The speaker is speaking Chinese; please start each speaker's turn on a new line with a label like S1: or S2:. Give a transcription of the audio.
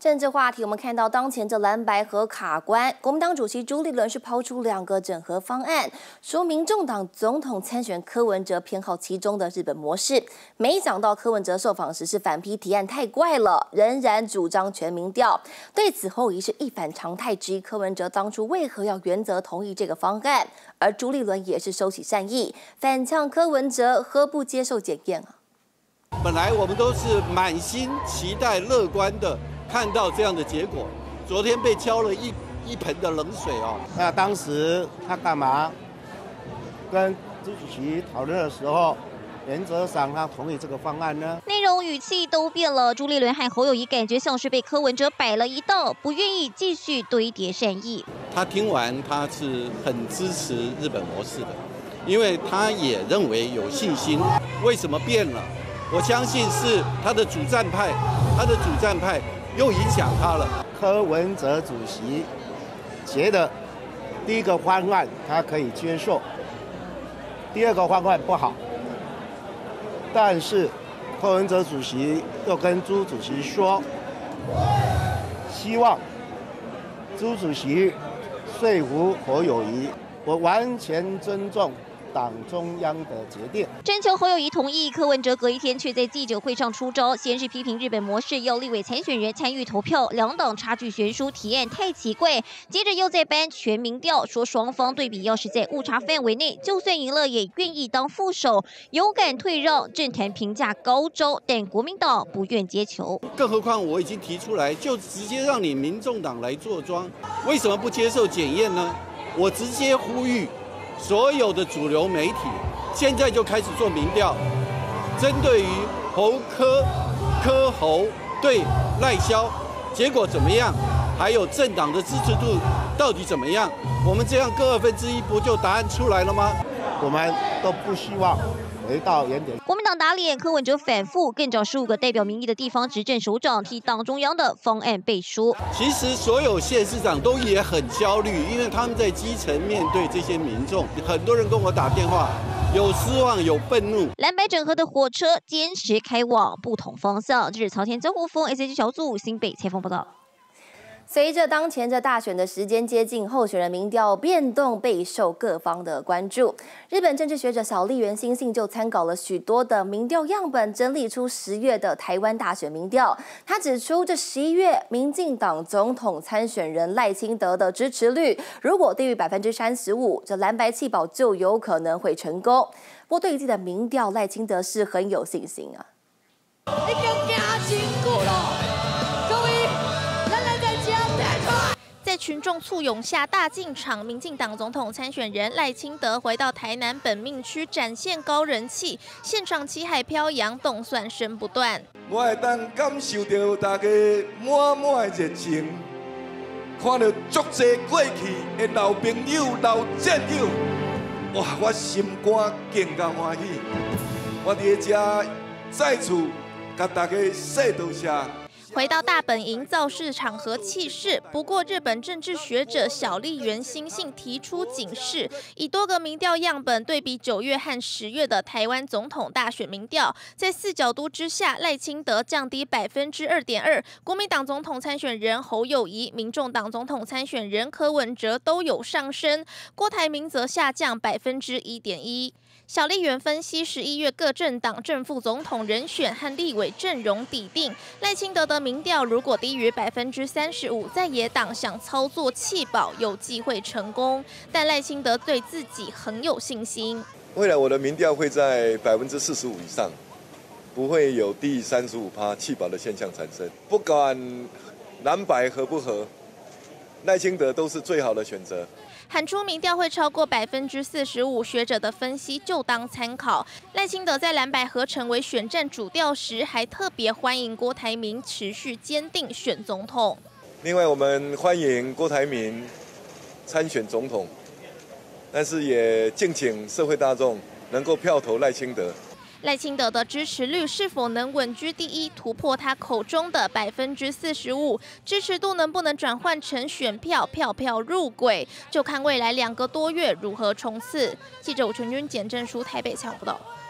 S1: 政治话题，我们看到当前这蓝白合卡关，国民党主席朱立伦是抛出2个整合方案，说民众党总统参选柯文哲偏好其中的日本模式。没想到柯文哲受访时是反批提案太怪了，仍然主张全民调。对此侯友宜是一反常态，质疑柯文哲当初为何要原则同意这个方案，而朱立伦也是收起善意，反呛柯文哲何不接受检验啊？
S2: 本来我们都是满心期待、乐观的。 看到这样的结果，昨天被浇了一盆的冷水哦。
S3: 那当时他干嘛？跟朱主席讨论的时候，原则上他同意这个方案呢？
S4: 内容语气都变了，朱立伦和侯友宜感觉像是被柯文哲摆了一道，不愿意继续堆叠善意。
S2: 他听完，他是很支持日本模式的，因为他也认为有信心。为什么变了？我相信是他的主战派，又影响他了。
S3: 柯文哲主席觉得第一个方案他可以接受，第二个方案不好。但是柯文哲主席又跟朱主席说，希望朱主席说服侯友宜，我完全尊重。 党中央的决定，
S4: 征求侯友宜同意，柯文哲隔一天却在记者会上出招，先是批评日本模式要立委参选人参与投票，两党差距悬殊，提案太奇怪。接着又在搬全民调，说双方对比要是在误差范围内，就算赢了也愿意当副手，有敢退让，政坛评价高招，但国民党不愿接球。
S2: 更何况我已经提出来，就直接让你民众党来做庄，为什么不接受检验呢？我直接呼吁。 所有的主流媒体现在就开始做民调，针对于柯侯对赖萧，结果怎么样？还有政党的支持度到底怎么样？我们这样各1/2，不就答案出来了吗？
S3: 我们都不希望回到原点。
S4: 国民党打脸，柯文哲反复，更找15个代表民意的地方执政首长替党中央的方案背书。
S2: 其实所有县市长都也很焦虑，因为他们在基层面对这些民众，很多人跟我打电话，有失望，有愤怒。
S4: 蓝白整合的火车坚持开往不同方向。这是朝天曾国峰 SG 小组新北采访报道。
S1: 随着当前这大选的时间接近，候选人民调变动备受各方的关注。日本政治学者小笠原欣幸就参考了许多的民调样本，整理出10月的台湾大选民调。他指出，这11月民进党总统参选人赖清德的支持率如果低于35%，这蓝白弃保就有可能会成功。不过，对于自己的民调，赖清德是很有信心啊。
S5: 你更加辛苦了，各位。
S6: 在群众簇拥下大进场，民进党总统参选人赖清德回到台南本命区展现高人气，现场旗海飘扬，动算声不断。
S7: 我会当感受到大家满满的热情，看到足多过去的老朋友、老战友，哇！我心肝更加欢喜。我伫遮再次甲大家说多谢。
S6: 回到大本营造势场和气势，不过日本政治学者小笠原欣幸提出警示，以多个民调样本对比9月和10月的台湾总统大选民调，在4角度之下，赖清德降低2.2%，国民党总统参选人侯友宜、民众党总统参选人柯文哲都有上升，郭台铭则下降1.1%。 小笠原分析，11月各政党正副总统人选和立委阵容底定，赖清德的民调如果低于35%，在野党想操作弃保有机会成功，但赖清德对自己很有信心。
S7: 未来我的民调会在45%以上，不会有低于35%弃保的现象产生。不管蓝白合不合，赖清德都是最好的选择。
S6: 喊出民调会超过45%，学者的分析就当参考。赖清德在蓝白合成为选战主调时，还特别欢迎郭台铭持续坚定选总统。
S7: 另外，我们欢迎郭台铭参选总统，但是也敬请社会大众能够票投赖清德。
S6: 赖清德的支持率是否能稳居第一，突破他口中的45%？支持度能不能转换成选票，票票入轨，就看未来2个多月如何冲刺。记者吴纯君、简正书台北采访报道。